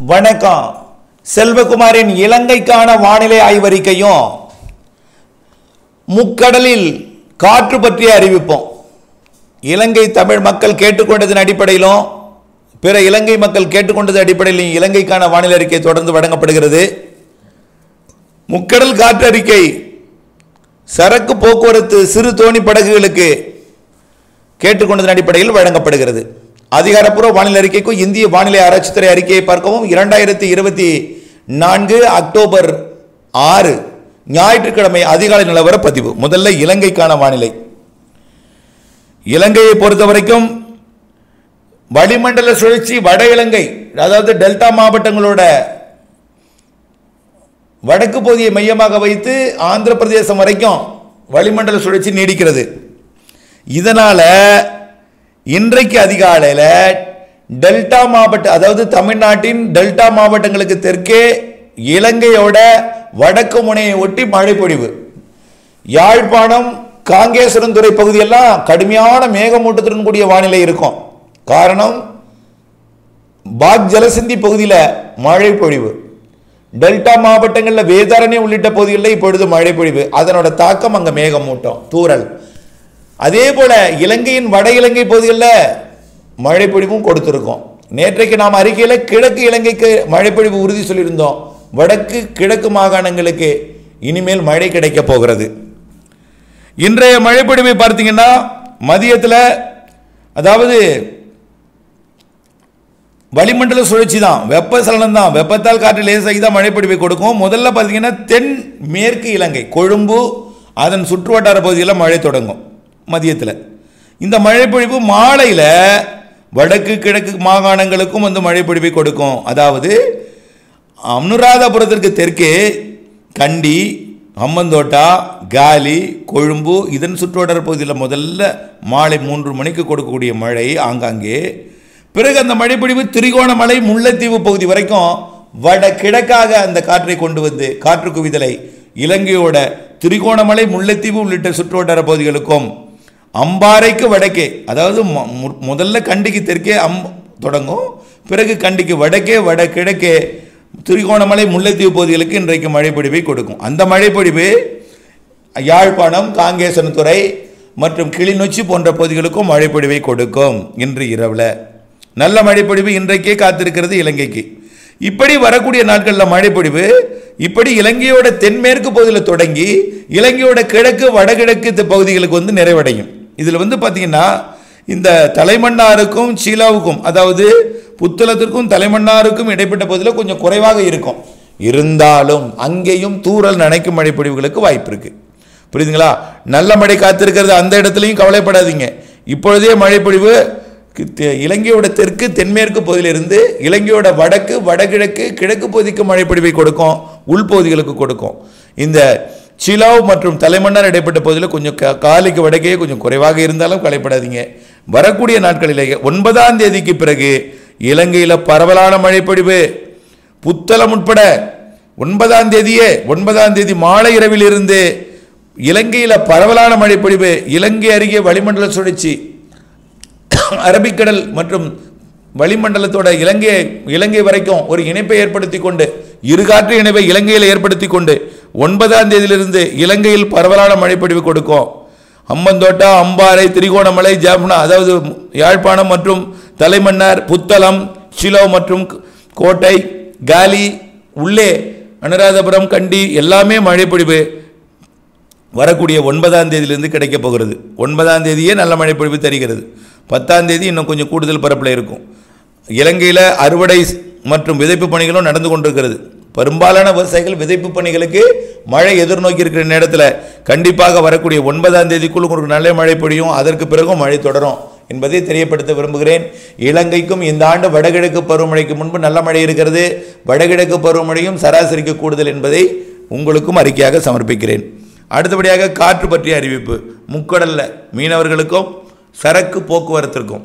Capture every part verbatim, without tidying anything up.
வணக்கம். செல்வகுமாரின் இலங்கைக்கான வானிலை ஆய்வறிக்கையும் முக்கடலில் காற்று பற்றிய அறிவிப்போம். இலங்கை தமிழ் மக்கள் கேட்டுக்கொண்டதன் அடிப்படையிலும் பிற இலங்கை மக்கள் கேட்டுக்கொண்டது அடிப்படையிலும் இலங்கைக்கான வானிலை அறிக்கை தொடர்ந்து வழங்கப்படுகிறது. முக்கடல் காற்று அறிக்கை சரக்கு போக்குவரத்து சிறு தோணி படகுகளுக்கு கேட்டுக்கொண்டதன் அடிப்படையில் வழங்கப்படுகிறது. அதிகாரப்பூர்வ வானிலை அறிக்கைக்கும் இந்திய வானிலை ஆராய்ச்சித்துறை அறிக்கையை பார்க்கவும். இரண்டாயிரத்தி இருபத்தி நான்கு அக்டோபர் ஆறு ஞாயிற்றுக்கிழமை அதிகாலை நிலவர பதிவு. முதல்ல இலங்கைக்கான வானிலை. இலங்கையை பொறுத்த வரைக்கும் வளிமண்டல சுழற்சி வட இலங்கை, அதாவது டெல்டா மாவட்டங்களோட வடக்கு பகுதியை மையமாக வைத்து ஆந்திர பிரதேசம் வரைக்கும் வளிமண்டல சுழற்சி நீடிக்கிறது. இதனால இன்றைக்கு அதிகாலையில் டெல்டா மாவட்ட, அதாவது தமிழ்நாட்டின் டெல்டா மாவட்டங்களுக்கு தெற்கே இலங்கையோட வடக்கு முனையை ஒட்டி மழை பொழிவு. யாழ்ப்பாணம் காங்கேசனத்துறை பகுதியெல்லாம் கடுமையான மேகமூட்டத்துடன் கூடிய வானிலை இருக்கும். காரணம், பாக் ஜலசந்தி பகுதியில் மழை பொழிவு. டெல்டா மாவட்டங்களில் வேதாரண்யம் உள்ளிட்ட பகுதிகளில் இப்பொழுது மழை பொழிவு. அதனோட தாக்கம் அங்கே மேகமூட்டம், தூறல். அதே போல இலங்கையின் வட இலங்கை பகுதிகளில் மழை பொழிவும் கொடுத்திருக்கோம். நேற்றைக்கு நாம் அறிக்கையில் கிழக்கு இலங்கைக்கு மழை பொழிவு உறுதி சொல்லியிருந்தோம். வடக்கு கிழக்கு மாகாணங்களுக்கு இனிமேல் மழை கிடைக்க போகிறது. இன்றைய மழை பொழிவை பார்த்தீங்கன்னா மதியத்தில், அதாவது வளிமண்டல சுழற்சி தான், வெப்பசலனம் தான், வெப்பத்தால் காற்று லேசாகி தான் மழை பொழிவை கொடுக்கும். முதல்ல பார்த்தீங்கன்னா தென் மேற்கு இலங்கை, கொழும்பு அதன் சுற்று வட்டார பகுதியில் மழை தொடங்கும் மதியத்தில். இந்த மழை பொழிவு மாலையில் வடக்கு கிழக்கு மாகாணங்களுக்கும் வந்து மழை பொழிவை கொடுக்கும். அதாவது அனுராதபுரத்திற்கு தெற்கே கண்டி, ஹம்மந்தோட்டா, காலி, கொழும்பு இதன் சுற்றுவட்டார பகுதியில் முதல்ல மாலை மூன்று மணிக்கு கொடுக்கக்கூடிய மழை ஆங்காங்கே. பிறகு அந்த மழைப்பொழிவு திரிகோணமலை முல்லைத்தீவு பகுதி வரைக்கும் வட கிழக்காக அந்த காற்றை கொண்டு வந்து காற்று குவிதலை இலங்கையோட திரிகோணமலை முல்லைத்தீவு உள்ளிட்ட சுற்றுவட்டார பகுதிகளுக்கும், அம்பாறைக்கு வடக்கே, அதாவது முதல்ல கண்டிக்கு தெற்கே அம் தொடங்கும், பிறகு கண்டிக்கு வடக்கே வட கிழக்கே திரிகோணமலை முல்லைத்தீவு பகுதிகளுக்கு இன்றைக்கு மழைப்பொழிவை கொடுக்கும். அந்த மழைப்பொழிவு யாழ்ப்பாணம் காங்கேசனத்துறை மற்றும் கிளிநொச்சி போன்ற பகுதிகளுக்கும் மழைப்பொழிவை கொடுக்கும். இன்று இரவில் நல்ல மழைப்பொழிவு இன்றைக்கே காத்திருக்கிறது இலங்கைக்கு. இப்படி வரக்கூடிய நாட்களில் மழைப்பொழிவு இப்படி இலங்கையோட தென்மேற்கு பகுதியில் தொடங்கி இலங்கையோட கிழக்கு வடகிழக்கு பகுதிகளுக்கு வந்து நிறைவடையும். இதில் வந்து பார்த்தீங்கன்னா இந்த தலைமன்னாருக்கும் சீலாவுக்கும், அதாவது புத்தளத்திற்கும் தலைமன்னாருக்கும் இடைப்பட்ட பகுதியில் கொஞ்சம் குறைவாக இருக்கும். இருந்தாலும் அங்கேயும் தூறல் நனைக்கும் மழைப்பொழிவுகளுக்கு வாய்ப்பு இருக்கு. புரியுதுங்களா? நல்ல மழை காத்திருக்கிறது. அந்த இடத்துலையும் கவலைப்படாதீங்க. இப்பொழுதே மழைப்பொழிவு இலங்கையோட தெற்கு தென்மேற்கு பகுதியிலிருந்து இலங்கையோட வடக்கு வடகிழக்கு கிழக்கு பகுதிக்கு மழைப்பொழிவை கொடுக்கும், உள்பகுதிகளுக்கு கொடுக்கும். இந்த சிலாவ் மற்றும் தலைமன்னார் இடைப்பட்ட பகுதியில் கொஞ்சம் காலிக்கு வடக்கே கொஞ்சம் குறைவாக இருந்தாலும் கவலைப்படாதீங்க. வரக்கூடிய நாட்களிலேயே ஒன்பதாம் தேதிக்கு பிறகு இலங்கையில் பரவலான மழைப்பொழிவு, புத்தளம் உட்பட ஒன்பதாம் தேதியே ஒன்பதாம் தேதி மாலை இரவில் இருந்து இலங்கையில் பரவலான மழைப்பொழிவு. இலங்கை அருகே வளிமண்டல சுழற்சி அரபிக்கடல் மற்றும் வளிமண்டலத்தோட இலங்கை இலங்கை வரைக்கும் ஒரு இணைப்பை ஏற்படுத்தி கொண்டு, இருகாற்று இணைப்பை இலங்கையில் ஏற்படுத்தி கொண்டு ஒன்பதாம் தேதியிலிருந்து இலங்கையில் பரவலான மழைப்பொழிவு கொடுக்கும். ஹம்மந்தோட்டா, அம்பாறை, திரிகோணமலை, ஜாஃப்னா, அதாவது யாழ்ப்பாணம் மற்றும் தலைமன்னார், புத்தளம், சிலோ மற்றும் கோட்டை, காலி, உள்ளே அனுராதபுரம், கண்டி எல்லாமே மழைப்பொழிவு வரக்கூடிய ஒன்பதாம் தேதியிலிருந்து கிடைக்கப் போகிறது. ஒன்பதாம் தேதியே நல்ல மழைப்பொழிவு தருகிறது. பத்தாம் தேதி இன்னும் கொஞ்சம் கூடுதல் பரப்பில் இருக்கும். இலங்கையில் அறுவடை மற்றும் விதைப்பு பணிகளும் நடந்து கொண்டிருக்கிறது. பெரும்பாலான விவசாயிகள் விதைப்பு பணிகளுக்கு மழை எதிர்நோக்கி இருக்கிற நேரத்தில் கண்டிப்பாக வரக்கூடிய ஒன்பதாம் தேதிக்குள் உங்களுக்கு நல்ல மழை பொழியும். அதற்கு பிறகும் மழை தொடரும் என்பதை தெரியப்படுத்த விரும்புகிறேன். இலங்கைக்கும் இந்த ஆண்டு வடகிழக்கு பருவமழைக்கு முன்பு நல்ல மழை இருக்கிறது. வடகிழக்கு பருவமழையும் சராசரிக்கு கூடுதல் என்பதை உங்களுக்கும் அறிக்கையாக சமர்ப்பிக்கிறேன். அடுத்தபடியாக காற்று பற்றிய அறிவிப்பு. முக்கடல்ல மீனவர்களுக்கும் சரக்கு போக்குவரத்திற்கும்,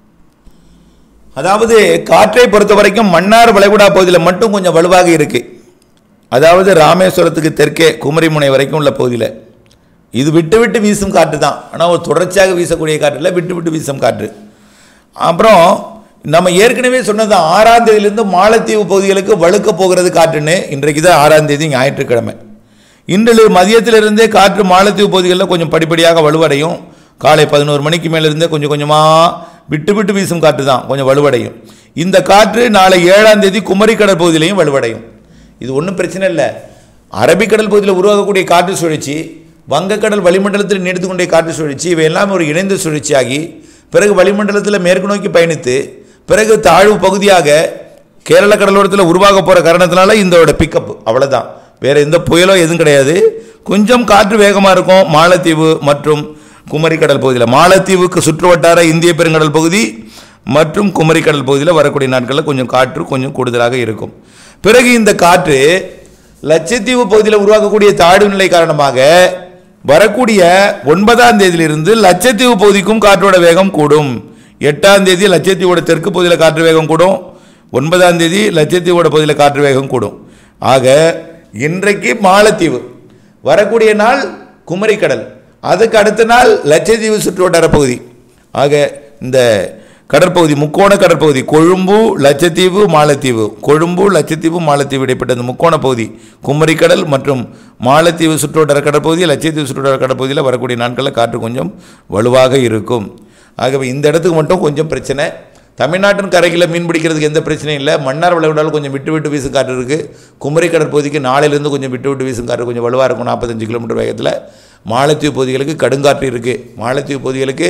அதாவது காற்றை பொறுத்த வரைக்கும் மன்னார் வளைகுடா பகுதியில் மட்டும் கொஞ்சம் வலுவாக இருக்கு. அதாவது ராமேஸ்வரத்துக்கு தெற்கே குமரிமுனை வரைக்கும் உள்ள பகுதியில் இது விட்டு விட்டு வீசும் காற்று தான். ஆனால் ஒரு தொடர்ச்சியாக வீசக்கூடிய காற்று இல்லை, விட்டு விட்டு வீசும் காற்று. அப்புறம் நம்ம ஏற்கனவே சொன்னது ஆறாம் தேதியிலிருந்து மாலத்தீவு பகுதிகளுக்கு வலுக்க போகிறது காற்றுன்னு. இன்றைக்கு தான் ஆறாம் தேதி ஞாயிற்றுக்கிழமை. இன்று மதியத்திலிருந்தே காற்று மாலத்தீவு பகுதிகளில் கொஞ்சம் படிப்படியாக வலுவடையும். காலை பதினோரு மணிக்கு மேலிருந்தே கொஞ்சம் கொஞ்சமாக விட்டு விட்டு வீசும் காற்று தான் கொஞ்சம் வலுவடையும். இந்த காற்று நாளை ஏழாம் தேதி குமரி கடல் பகுதியிலையும் வலுவடையும். இது ஒன்றும் பிரச்சனை இல்லை. அரபிக்கடல் பகுதியில் உருவாகக்கூடிய காற்று சுழற்சி, வங்கக்கடல் வளிமண்டலத்தில் நீடித்து கொண்டே காற்று சுழற்சி, இவையெல்லாம் ஒரு இணைந்த சுழற்சியாகி பிறகு வளிமண்டலத்தில் மேற்கு நோக்கி பயணித்து பிறகு தாழ்வு பகுதியாக கேரள கடலோரத்தில் உருவாக போகிற காரணத்தினால இதோட பிக்கப் அவ்வளோதான். வேறு எந்த புயலோ எதுவும் கிடையாது. கொஞ்சம் காற்று வேகமாக இருக்கும் மாலத்தீவு மற்றும் குமரி கடல் பகுதியில். மாலத்தீவுக்கு சுற்று வட்டார இந்திய பெருங்கடல் பகுதி மற்றும் குமரி கடல் பகுதியில் வரக்கூடிய நாட்களில் கொஞ்சம் காற்று கொஞ்சம் கூடுதலாக இருக்கும். பிறகு இந்த காற்று லட்சத்தீவு பகுதியில் உருவாக்கக்கூடிய தாழ்வு நிலை காரணமாக வரக்கூடிய ஒன்பதாம் தேதியிலிருந்து லட்சத்தீவு பகுதிக்கும் காற்றோட வேகம் கூடும். எட்டாம் தேதி லட்சத்தீவோட தெற்கு பகுதியில் காற்று வேகம் கூடும். ஒன்பதாம் தேதி லட்சத்தீவோட பகுதியில் காற்று வேகம் கூடும். ஆக இன்றைக்கு மாலத்தீவு, வரக்கூடிய நாள் குமரி கடல், அதுக்கு அடுத்த நாள் லட்சத்தீவு சுற்றுவட்டார பகுதி. ஆக இந்த கடற்பகுதி முக்கோண கடற்பகுதி கொழும்பு லட்சத்தீவு மாலத்தீவு, கொழும்பு லட்சத்தீவு மாலத்தீவு இடைப்பட்ட இந்த முக்கோண பகுதி குமரி கடல் மற்றும் மாலத்தீவு சுற்றுவட்டார கடற்பகுதி, லட்சத்தீவு சுற்றுவட்டார கடற்பகுதியில் வரக்கூடிய நாட்களில் காற்று கொஞ்சம் வலுவாக இருக்கும். ஆகவே இந்த இடத்துக்கு மட்டும் கொஞ்சம் பிரச்சனை. தமிழ்நாட்டின் கரையில் மீன் பிடிக்கிறதுக்கு எந்த பிரச்சனையும் இல்லை. மன்னார் வளைகுடாவில் கொஞ்சம் விட்டு விட்டு வீசும் காற்று இருக்குது. குமரி கடற்பகுதிக்கு நாளையிலேருந்து கொஞ்சம் விட்டு விட்டு வீசும் காற்று கொஞ்சம் வலுவாக இருக்கும். நாற்பத்தஞ்சு கிலோமீட்டர் வேகத்தில். மாலத்தீவு பகுதிகளுக்கு கடுங்காற்று இருக்குது. மாலத்தீவு பகுதிகளுக்கு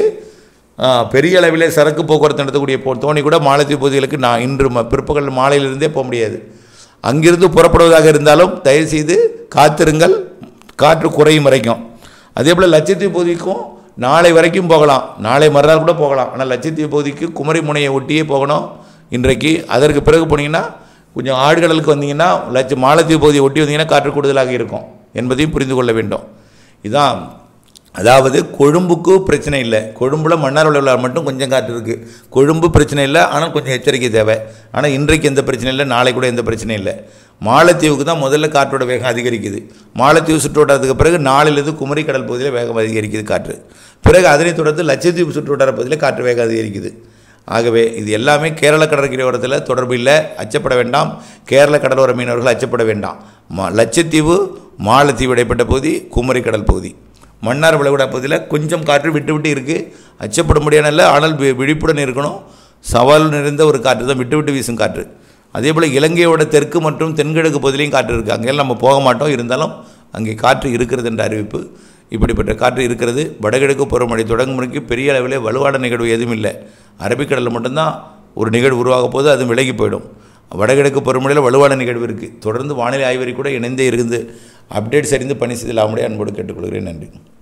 பெரிய அளவில் சரக்கு போக்குவரத்து நடத்தக்கூடிய தோணி கூட மாலத்தீவு பகுதிகளுக்கு நான் இன்று பிற்பகல் மாலையிலிருந்தே போக முடியாது. அங்கிருந்து புறப்படுவதாக இருந்தாலும் தயவுசெய்து காத்திருங்கள், காற்று குறையும் வரைக்கும். அதே போல் லட்சத்தீவு பகுதிக்கும் நாளை வரைக்கும் போகலாம், நாளை மறுநாள் கூட போகலாம். ஆனால் லட்சத்தீவு பகுதிக்கு குமரி முனையை ஒட்டியே போகணும் இன்றைக்கு. அதற்கு பிறகு போனீங்கன்னா கொஞ்சம் ஆழ்கடலுக்கு வந்தீங்கன்னா லட்ச மாலத்தீவு பகுதியை ஒட்டி வந்தீங்கன்னா காற்று கூடுதலாக இருக்கும் என்பதையும் புரிந்து கொள்ள வேண்டும். இதுதான், அதாவது கொழும்புக்கு பிரச்சனை இல்லை. கொழும்பில் மன்னார் வளைகுடாவில் மட்டும் கொஞ்சம் காற்று இருக்குது. கொழும்பு பிரச்சனை இல்லை, ஆனால் கொஞ்சம் எச்சரிக்கை தேவை. ஆனால் இன்றைக்கு எந்த பிரச்சனை இல்லை, நாளை கூட எந்த பிரச்சனையும் இல்லை. மாலத்தீவுக்கு தான் முதல்ல காற்றோட வேகம் அதிகரிக்குது. மாலத்தீவு சுற்றுவட்டாரத்துக்கு பிறகு நாளிலிருந்து குமரி கடல் பகுதியில் வேகம் அதிகரிக்குது காற்று. பிறகு அதனைத் தொடர்ந்து லட்சத்தீவு சுற்றுவட்டார பகுதியில் காற்று வேகம் அதிகரிக்குது. ஆகவே இது எல்லாமே கேரள கடற்கரையோரத்தில் தொடர்பு இல்லை, அச்சப்பட வேண்டாம். கேரள கடலோர மீனவர்கள் அச்சப்பட வேண்டாம். மா லட்சத்தீவு மாலத்தீவு இடைப்பட்ட பகுதி குமரி கடல் பகுதி, மன்னார் வளைகுடா பகுதியில் கொஞ்சம் காற்று விட்டு விட்டு இருக்குது. அச்சப்பட முடியாத, ஆனால் விழிப்புடன் இருக்கணும். சவால் நிறைந்த ஒரு காற்று தான், விட்டு விட்டு வீசும் காற்று. அதே போல் இலங்கையோட தெற்கு மற்றும் தென்கிழக்கு பகுதியிலையும் காற்று இருக்குது. அங்கெல்லாம் நம்ம போக மாட்டோம், இருந்தாலும் அங்கே காற்று இருக்கிறது என்ற அறிவிப்பு. இப்படிப்பட்ட காற்று இருக்கிறது. வடகிழக்கு பருவமழை தொடங்கும் முறைக்கு பெரிய அளவில் வலுவான நிகழ்வு எதுவும் இல்லை. அரபிக்கடலில் மட்டும்தான் ஒரு நிகழ்வு உருவாக போது அது விலகி போயிடும். வடகிழக்கு பருவமழையில் வலுவான நிகழ்வு இருக்குது. தொடர்ந்து வானிலை ஆய்வறி கூட இணைந்தே இருந்து அப்டேட்ஸ் அறிந்து பணி செய்து அவனுடைய அன்போடு கேட்டுக்கொள்கிறேன். நன்றி.